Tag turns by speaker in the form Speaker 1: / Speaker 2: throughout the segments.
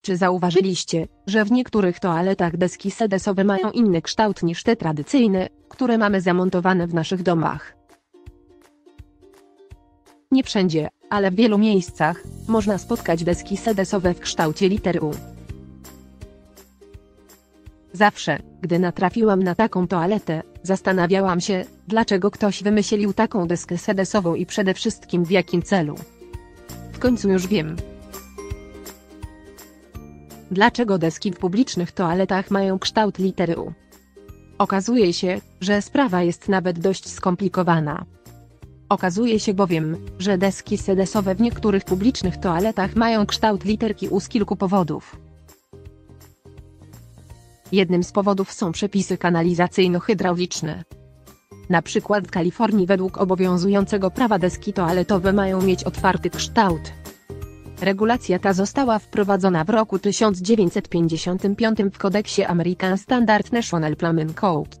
Speaker 1: Czy zauważyliście, że w niektórych toaletach deski sedesowe mają inny kształt niż te tradycyjne, które mamy zamontowane w naszych domach? Nie wszędzie, ale w wielu miejscach można spotkać deski sedesowe w kształcie litery U. Zawsze, gdy natrafiłam na taką toaletę, zastanawiałam się, dlaczego ktoś wymyślił taką deskę sedesową i przede wszystkim w jakim celu. W końcu już wiem. Dlaczego deski w publicznych toaletach mają kształt litery U? Okazuje się, że sprawa jest nawet dość skomplikowana. Okazuje się bowiem, że deski sedesowe w niektórych publicznych toaletach mają kształt literki U z kilku powodów. Jednym z powodów są przepisy kanalizacyjno-hydrauliczne. Na przykład w Kalifornii według obowiązującego prawa deski toaletowe mają mieć otwarty kształt. Regulacja ta została wprowadzona w roku 1955 w kodeksie American Standard National Plumbing Code.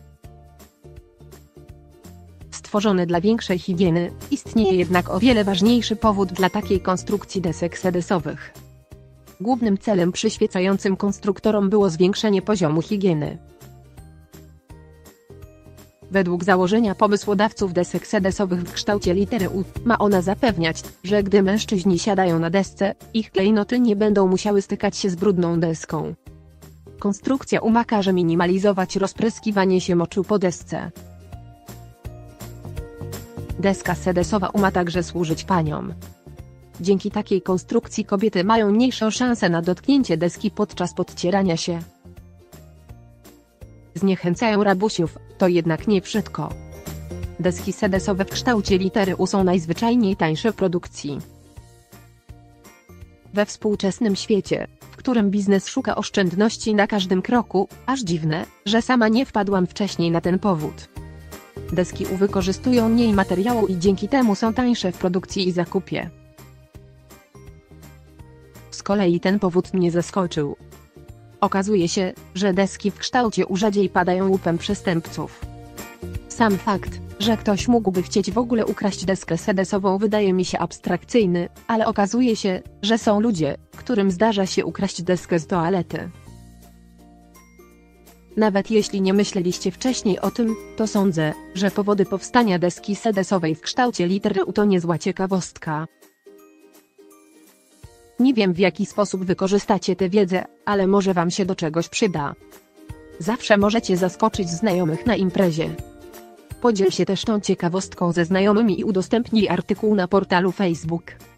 Speaker 1: Stworzony dla większej higieny, istnieje jednak o wiele ważniejszy powód dla takiej konstrukcji desek sedesowych. Głównym celem przyświecającym konstruktorom było zwiększenie poziomu higieny. Według założenia pomysłodawców desek sedesowych w kształcie litery U, ma ona zapewniać, że gdy mężczyźni siadają na desce, ich klejnoty nie będą musiały stykać się z brudną deską. Konstrukcja U ma każe minimalizować rozpryskiwanie się moczu po desce. Deska sedesowa U ma także służyć paniom. Dzięki takiej konstrukcji kobiety mają mniejszą szansę na dotknięcie deski podczas podcierania się. Zniechęcają rabusiów, to jednak nie wszystko. Deski sedesowe w kształcie litery U są najzwyczajniej tańsze w produkcji. We współczesnym świecie, w którym biznes szuka oszczędności na każdym kroku, aż dziwne, że sama nie wpadłam wcześniej na ten powód. Deski U wykorzystują mniej materiału i dzięki temu są tańsze w produkcji i zakupie. Z kolei ten powód mnie zaskoczył. Okazuje się, że deski w kształcie U rzadziej padają łupem przestępców. Sam fakt, że ktoś mógłby chcieć w ogóle ukraść deskę sedesową wydaje mi się abstrakcyjny, ale okazuje się, że są ludzie, którym zdarza się ukraść deskę z toalety. Nawet jeśli nie myśleliście wcześniej o tym, to sądzę, że powody powstania deski sedesowej w kształcie litery U to niezła ciekawostka. Nie wiem, w jaki sposób wykorzystacie tę wiedzę, ale może wam się do czegoś przyda. Zawsze możecie zaskoczyć znajomych na imprezie. Podziel się też tą ciekawostką ze znajomymi i udostępnij artykuł na portalu Facebook.